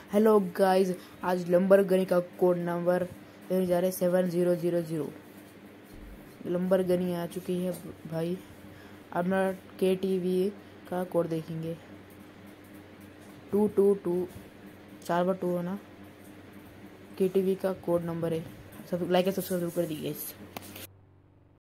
Hello guys, आज लंबरगनी का code number देने जा रहे 7000। लंबरगनी आ चुकी है भाई। अब ना KTV का कोड देखेंगे 222 4/2 है ना। KTV का कोड नंबर है। सब लाइक सब्सक्राइब कर दीजिए।